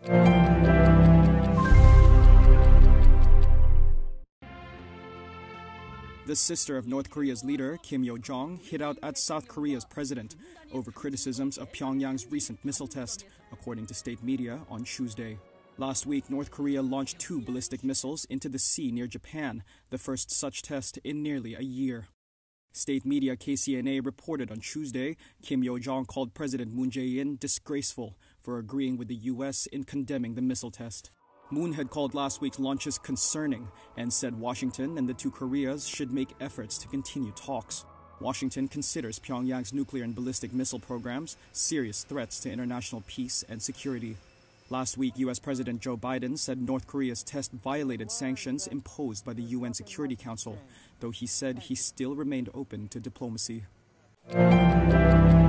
The sister of North Korea's leader, Kim Yo-jong, hit out at South Korea's president over criticisms of Pyongyang's recent missile test, according to state media on Tuesday. Last week, North Korea launched 2 ballistic missiles into the sea near Japan, the first such test in nearly a year. State media KCNA reported on Tuesday Kim Yo-jong called President Moon Jae-in disgraceful for agreeing with the U.S. in condemning the missile test. Moon had called last week's launches concerning and said Washington and the 2 Koreas should make efforts to continue talks. Washington considers Pyongyang's nuclear and ballistic missile programs serious threats to international peace and security. Last week, U.S. President Joe Biden said North Korea's test violated sanctions imposed by the UN Security Council, though he said he still remained open to diplomacy.